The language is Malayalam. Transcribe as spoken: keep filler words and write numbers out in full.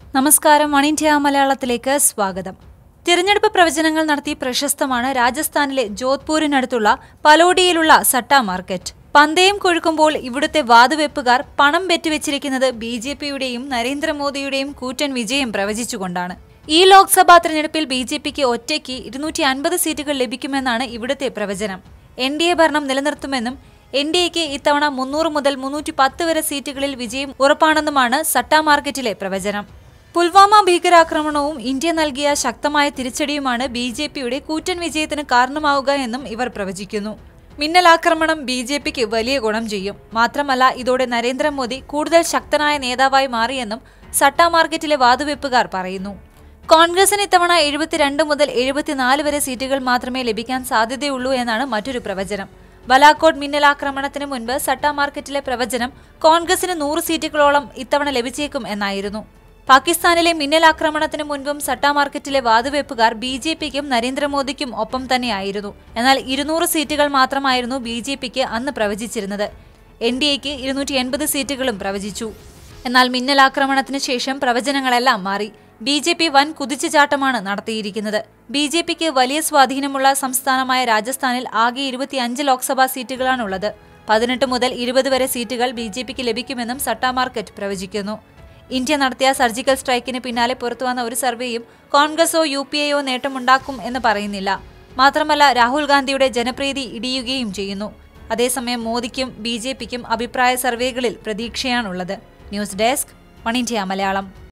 നമസ്കാരം, ഒണൈൻഡിയ മലയാളത്തിലേക്ക് സ്വാഗതം. തിരഞ്ഞെടുപ്പ് പ്രവചനങ്ങൾ നടത്തി പ്രശസ്തമാണ് രാജസ്ഥാനിലെ ജോധ്പൂരിനടുത്തുള്ള പലോഡിയിലുള്ള സട്ട മാർക്കറ്റ്. പന്തയം കൊഴുക്കുമ്പോൾ ഇവിടുത്തെ വാതുവെപ്പുകാർ പണം ബെറ്റുവെച്ചിരിക്കുന്നത് ബി ജെ പിയുടെയും നരേന്ദ്രമോദിയുടെയും കൂറ്റൻ വിജയം പ്രവചിച്ചുകൊണ്ടാണ്. ഈ ലോക്സഭാ തെരഞ്ഞെടുപ്പിൽ ബി ജെ പിക്ക് ഒറ്റയ്ക്ക് ഇരുന്നൂറ്റി അൻപത് സീറ്റുകൾ ലഭിക്കുമെന്നാണ് ഇവിടുത്തെ പ്രവചനം. എൻ ഡി എ ഭരണം നിലനിർത്തുമെന്നും എൻ ഡി എക്ക് ഇത്തവണ മുന്നൂറ് മുതൽ മുന്നൂറ്റി പത്ത് വരെ സീറ്റുകളിൽ വിജയം ഉറപ്പാണെന്നുമാണ് സട്ട മാർക്കറ്റിലെ പ്രവചനം. പുൽവാമ ഭീകരാക്രമണവും ഇന്ത്യ നൽകിയ ശക്തമായ തിരിച്ചടിയുമാണ് ബി ജെ പിയുടെ കൂറ്റൻ വിജയത്തിന് കാരണമാവുക എന്നും ഇവർ പ്രവചിക്കുന്നു. മിന്നലാക്രമണം ബി ജെ പിക്ക് വലിയ ഗുണം ചെയ്യും. മാത്രമല്ല, ഇതോടെ നരേന്ദ്രമോദി കൂടുതൽ ശക്തനായ നേതാവായി മാറിയെന്നും സട്ട മാർക്കറ്റിലെ വാതുവെപ്പുകാർ പറയുന്നു. കോൺഗ്രസിന് ഇത്തവണ എഴുപത്തിരണ്ട് മുതൽ എഴുപത്തിനാല് വരെ സീറ്റുകൾ മാത്രമേ ലഭിക്കാൻ സാധ്യതയുള്ളൂ എന്നാണ് മറ്റൊരു പ്രവചനം. ബലാക്കോട്ട് മിന്നലാക്രമണത്തിന് മുൻപ് സട്ട മാർക്കറ്റിലെ പ്രവചനം കോൺഗ്രസിന് നൂറ് സീറ്റുകളോളം ഇത്തവണ ലഭിച്ചേക്കും എന്നായിരുന്നു. പാകിസ്ഥാനിലെ മിന്നലാക്രമണത്തിന് മുൻപും സട്ട മാർക്കറ്റിലെ വാതുവെപ്പുകാർ ബി ജെ പിക്കും നരേന്ദ്രമോദിക്കും ഒപ്പം തന്നെയായിരുന്നു. എന്നാൽ ഇരുന്നൂറ് സീറ്റുകൾ മാത്രമായിരുന്നു ബി ജെ പിക്ക് അന്ന് പ്രവചിച്ചിരുന്നത്. എൻ ഡി എക്ക് ഇരുന്നൂറ്റി എൺപത് സീറ്റുകളും പ്രവചിച്ചു. എന്നാൽ മിന്നലാക്രമണത്തിന് ശേഷം പ്രവചനങ്ങളെല്ലാം മാറി. ബി ജെ പി വൻ കുതിച്ചുചാട്ടമാണ് നടത്തിയിരിക്കുന്നത്. ബി ജെ പിക്ക് വലിയ സ്വാധീനമുള്ള സംസ്ഥാനമായ രാജസ്ഥാനിൽ ആകെ ഇരുപത്തിയഞ്ച് ലോക്സഭാ സീറ്റുകളാണുള്ളത്. പതിനെട്ട് മുതൽ ഇരുപത് വരെ സീറ്റുകൾ ബി ജെ പിക്ക് ലഭിക്കുമെന്നും സട്ട മാർക്കറ്റ് പ്രവചിക്കുന്നു. ഇന്ത്യ നടത്തിയ സർജിക്കൽ സ്ട്രൈക്കിന് പിന്നാലെ പുറത്തുവന്ന ഒരു സർവേയും കോൺഗ്രസോ യു പി എയോ നേട്ടമുണ്ടാക്കും എന്ന് പറയുന്നില്ല. മാത്രമല്ല, രാഹുൽ ഗാന്ധിയുടെ ജനപ്രീതി ഇടിയുകയും ചെയ്യുന്നു. അതേസമയം മോദിക്കും ബി ജെ പിക്കും അഭിപ്രായ സർവേകളിൽ പ്രതീക്ഷയാണുള്ളത്. News desk, Oneindia Malayalam.